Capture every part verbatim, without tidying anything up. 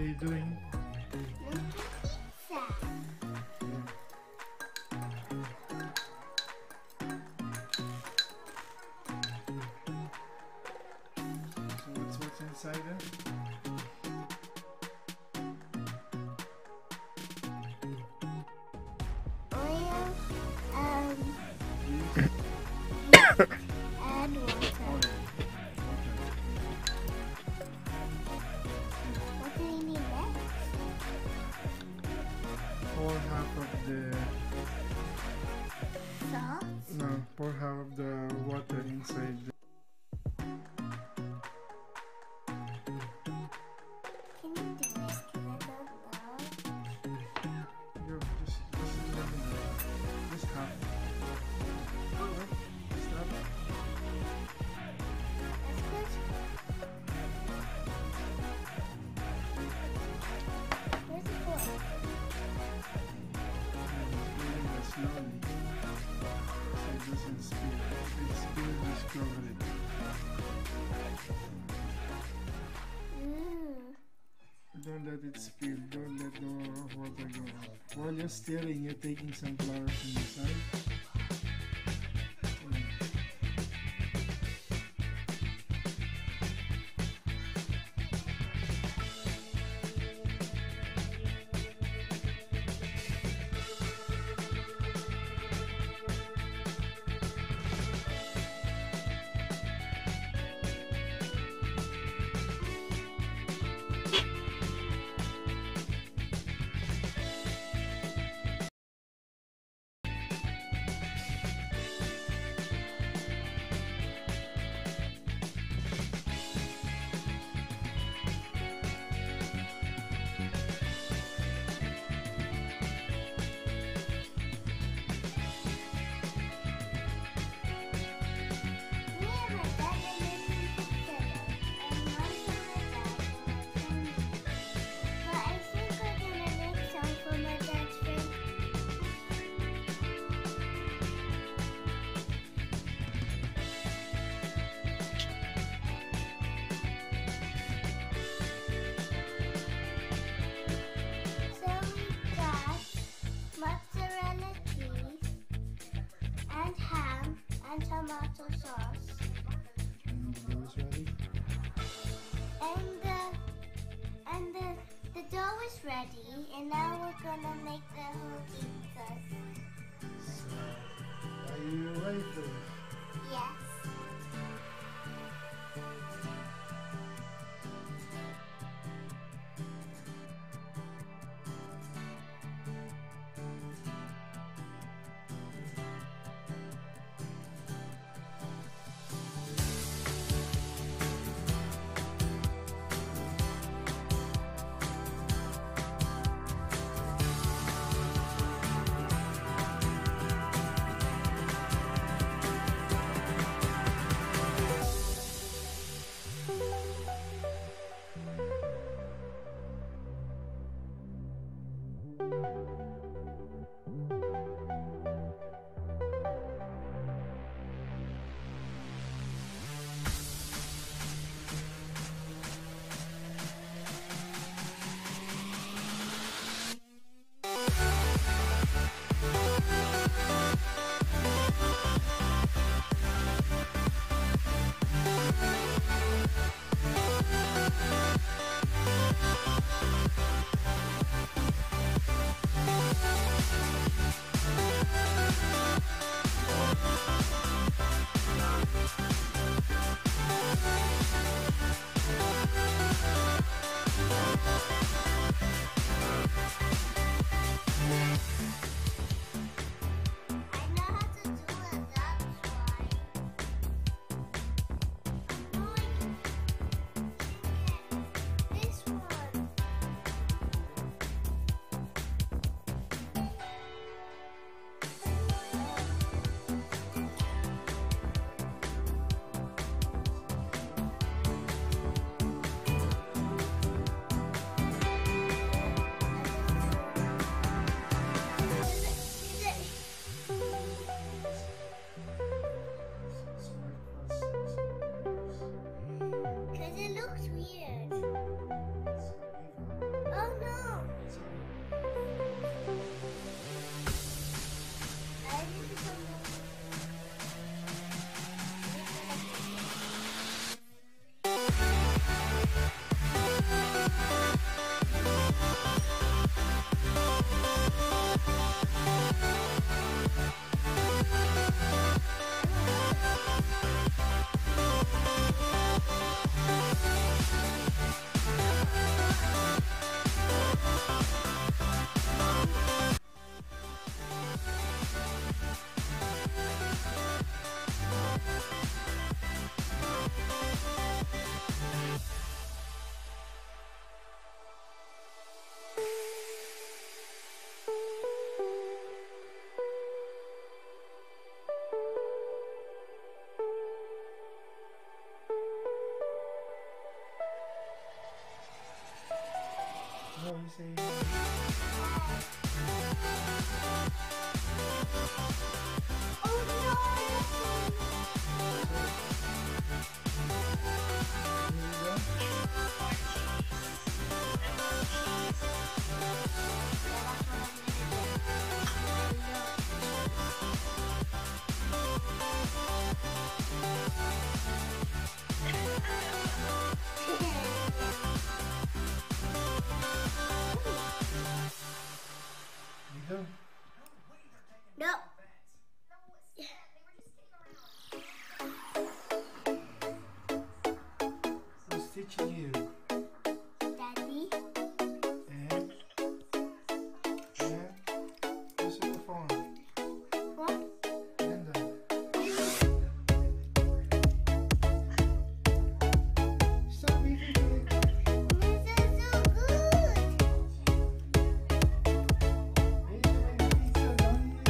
are you doing? Pizza. So what's what's inside there? Oil, um, and water. Oil. What do you need next? Pour half of the Salt. no, pour half of the water inside. The, Can you do it? 'Cause I don't know. yo, just just let me know. Just half. Oh, stop. That's good. Where's the fork? Spilling it slowly, so it doesn't spill. If it spills, just cover it. Ooh. Don't let it spill. Don't let the water go out. While you're stirring, you're taking some flour from the side. Mm. We haven't done anything together, and Mommy and my dad will attend. But I think we're gonna make some for my dad's friend. So we got mozzarella cheese and ham and tomato sauce. And those ready? And the and the the dough is ready, and now we're gonna make the whole pizzas. So, are you ready for it? Yes. No, you say. Oh no! No. Who's teaching you? Daddy. And? And? Who's on the phone? What? Linda. Stop eating it. This is so good. Hey, you make pizza, don't you?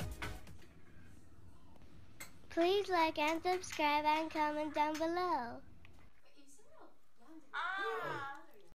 Please like and subscribe and comment down below.